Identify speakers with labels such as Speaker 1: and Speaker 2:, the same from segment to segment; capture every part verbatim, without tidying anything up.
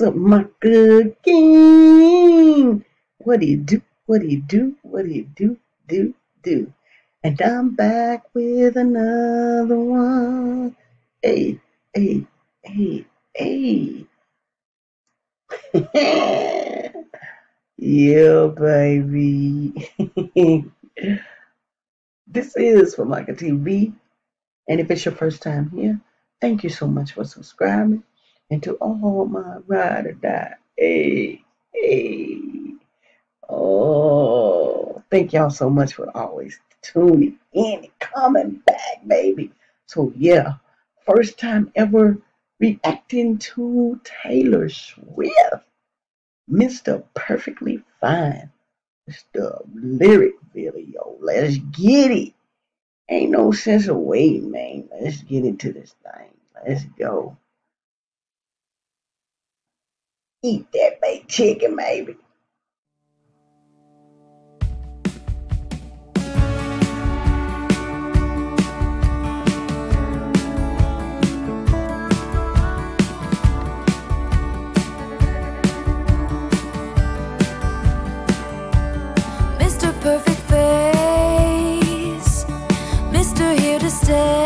Speaker 1: What's up, my good king? What do you do? What do you do? What do you do? Do, do. And I'm back with another one. Hey, hey, hey, hey. Yeah, baby. This is for Micah T V. And if it's your first time here, thank you so much for subscribing. And to all my ride or die, hey, hey, oh, thank y'all so much for always tuning in and coming back, baby. So yeah, first time ever reacting to Taylor Swift, Mister Perfectly Fine. It's the lyric video. Let's get it. Ain't no sense of waiting, man. Let's get into this thing. Let's go. Eat that baked chicken, baby.
Speaker 2: Mister Perfect Face, Mister Here to Stay.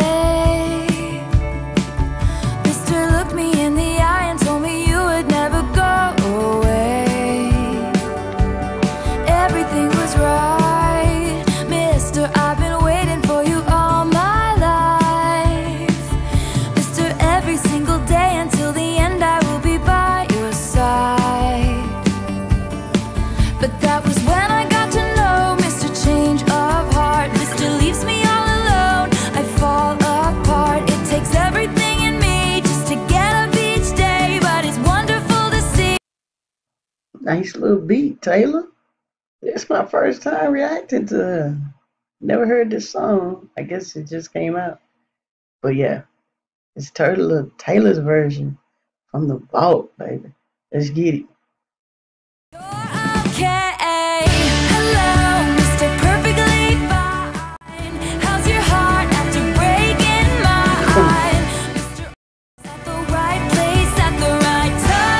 Speaker 2: Mister Looked me in the eye and told me you would never go away. Everything was right, Mister I've been waiting for you all my life. Mister Every single day until the end I will be by your side. But that was when I got to know Mister Change of Heart. Mister Leaves me all alone, I fall apart. It takes everything in me just to get up each day, but it's wonderful to see.
Speaker 1: Nice little beat, Taylor. It's my first time reacting to her. Never heard this song. I guess it just came out. But yeah, it's Taylor, Taylor's version from the vault, baby. Let's get it.
Speaker 2: You're okay. Hello, Mister Perfectly Fine. How's your heart after breaking mine? Mister At the right place at the right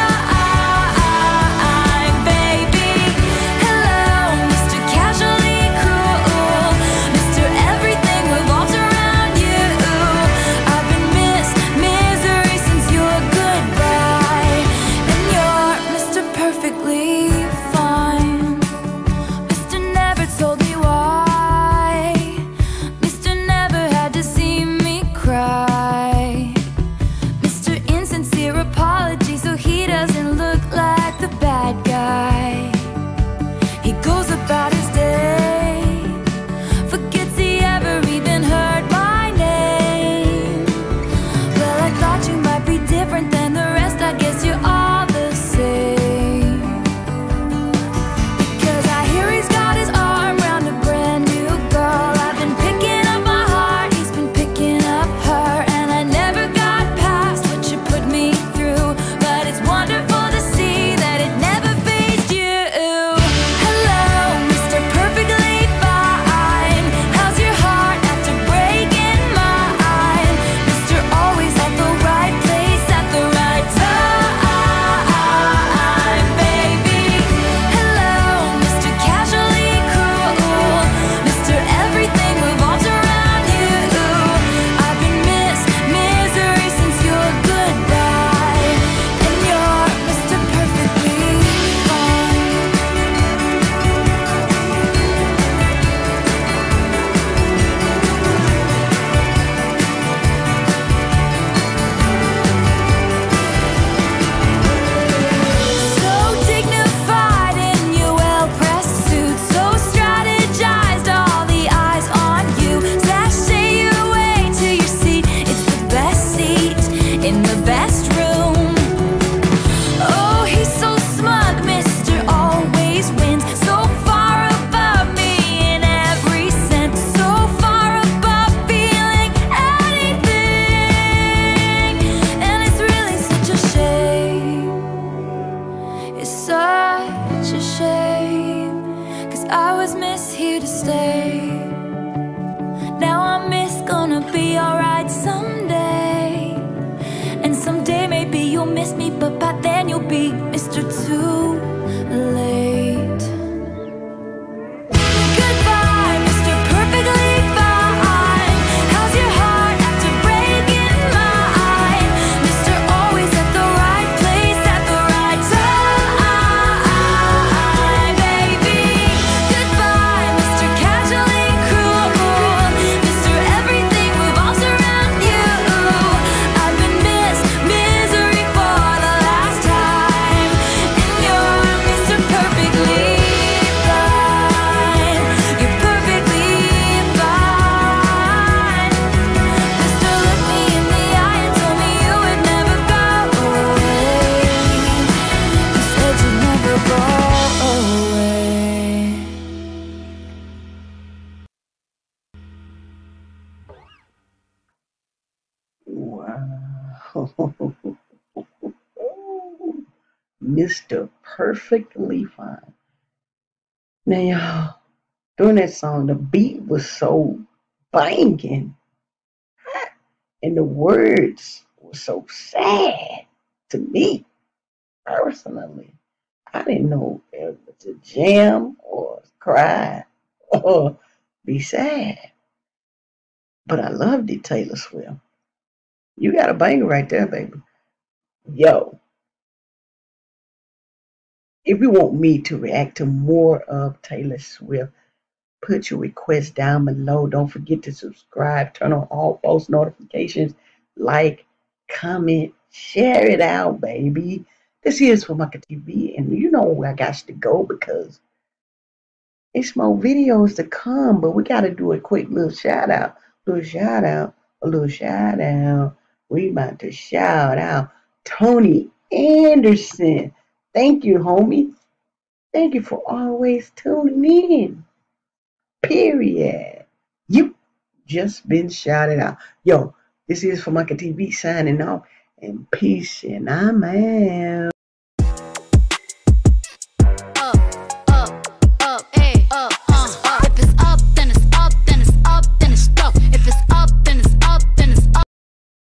Speaker 2: time, baby. Hello, Mister Casually Cruel. Mister Everything revolves around you. I've been Miss Misery since your goodbye. And you're Mister
Speaker 1: Mister Perfectly Fine. Now, y'all, during that song, the beat was so banging, and the words were so sad to me personally. I didn't know if it was a jam or cry or be sad. But I loved it, Taylor Swift. You got a banger right there, baby. Yo, if you want me to react to more of Taylor Swift, put your request down below. Don't forget to subscribe, turn on all post notifications, like, comment, share it out, baby. This is Famaka T V, and you know where I got to go because it's more videos to come, but we got to do a quick little shout out, little shout out, a little shout out. We about to shout out Tony Anderson. Thank you, homie. Thank you for always tuning in. Period. You just been shouted out. Yo, this is Famaka T V signing off, and peace, and I'm out.